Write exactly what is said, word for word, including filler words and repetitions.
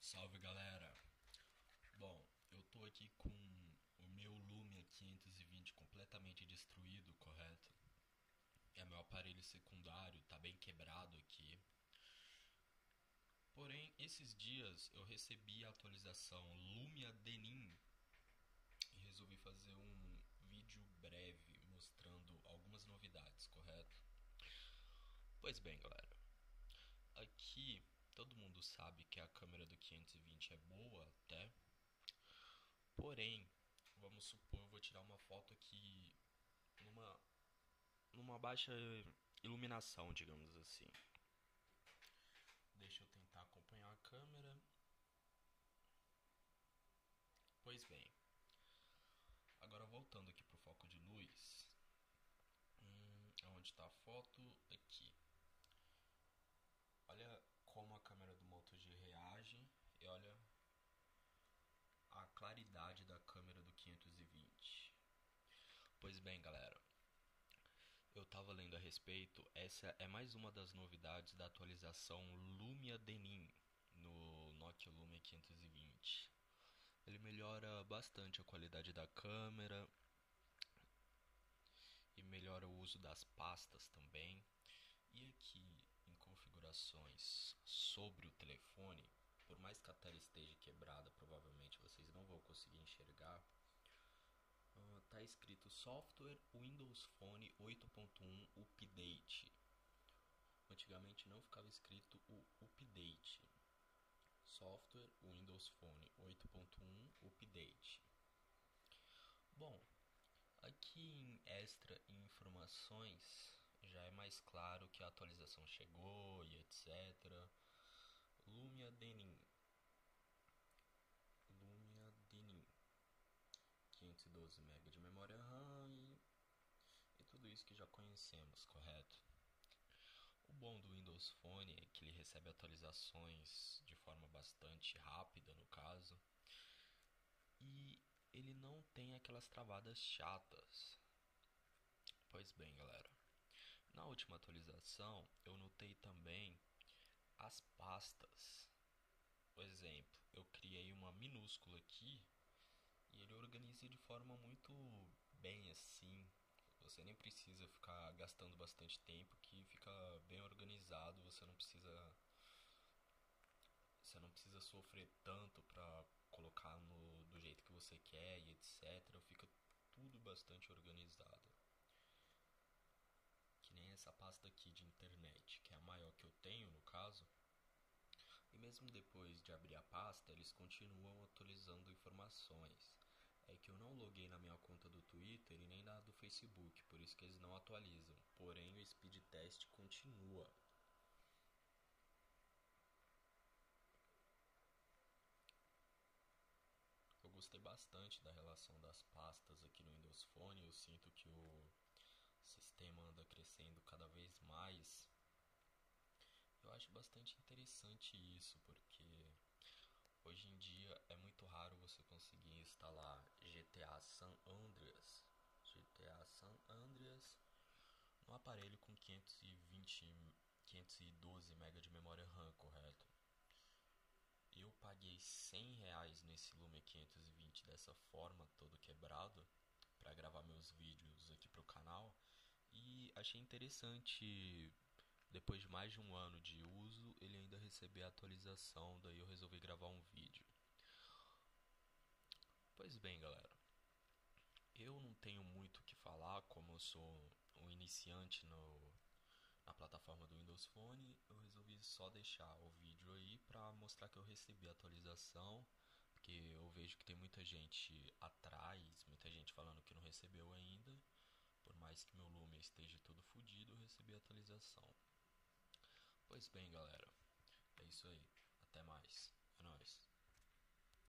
Salve galera! Bom, eu tô aqui com o meu Lumia quinhentos e vinte completamente destruído, correto? É meu aparelho secundário, tá bem quebrado aqui. Porém, esses dias eu recebi a atualização Lumia Denim e resolvi fazer um vídeo breve mostrando algumas novidades, correto? Pois bem, galera, aqui todo mundo sabe que a câmera do quinhentos e vinte é boa até. Porém, vamos supor, eu vou tirar uma foto aqui numa, numa baixa iluminação, digamos assim. Deixa eu tentar acompanhar a câmera. Pois bem, agora voltando aqui pro foco de luz. Hum, onde está a foto? Aqui. Olha como a câmera do Moto G reage e olha a claridade da câmera do quinhentos e vinte. Pois bem, galera, eu tava lendo a respeito, essa é mais uma das novidades da atualização Lumia Denim no Nokia Lumia quinhentos e vinte. Ele melhora bastante a qualidade da câmera e melhora o uso das pastas também. E aqui em configurações sobre o telefone, por mais que a tela esteja quebrada, provavelmente vocês não vão conseguir enxergar. Uh, tá escrito Software Windows Phone oito ponto um Update. Antigamente não ficava escrito o Update. Software Windows Phone oito ponto um Update. Bom, aqui em extra informações já é mais claro que a atualização chegou e etcétera. Lumia Denim. Lumia Denim. quinhentos e doze megabytes de memória RAM e, e tudo isso que já conhecemos, correto? O bom do Windows Phone é que ele recebe atualizações de forma bastante rápida, no caso, e ele não tem aquelas travadas chatas. Pois bem, galera, na última atualização eu notei também as pastas. Por exemplo, eu criei uma minúscula aqui e ele organiza de forma muito bem assim. Você nem precisa ficar gastando bastante tempo, que fica bem organizado. Você não precisa você não precisa sofrer tanto para colocar no do jeito que você quer e etcétera. Fica tudo bastante organizado. Que nem essa pasta aqui de internet, que é a maior que eu tenho no caso. E mesmo depois de abrir a pasta, eles continuam atualizando informações. É que eu não loguei na minha conta do Twitter e nem na do Facebook, por isso que eles não atualizam. Porém, o speed test continua. Eu gostei bastante da relação das pastas aqui no Windows Phone. Eu sinto que o sistema anda crescendo cada vez mais. Eu acho bastante interessante isso, porque hoje em dia é muito raro você conseguir instalar G T A San Andreas, G T A San Andreas no aparelho com quinhentos e vinte, quinhentos e doze megabytes de memória RAM, correto? Eu paguei cem reais nesse Lumia quinhentos e vinte dessa forma, todo quebrado, para gravar meus vídeos aqui pro canal, e achei interessante. Depois de mais de um ano de uso, ele ainda recebeu a atualização, daí eu resolvi gravar um vídeo. Pois bem, galera, eu não tenho muito o que falar, como eu sou um iniciante no, na plataforma do Windows Phone, eu resolvi só deixar o vídeo aí para mostrar que eu recebi a atualização, porque eu vejo que tem muita gente atrás, muita gente falando que não recebeu ainda. Por mais que meu Lumia esteja todo fodido, eu recebi a atualização. Pois bem, galera, é isso aí. Até mais. É nóis.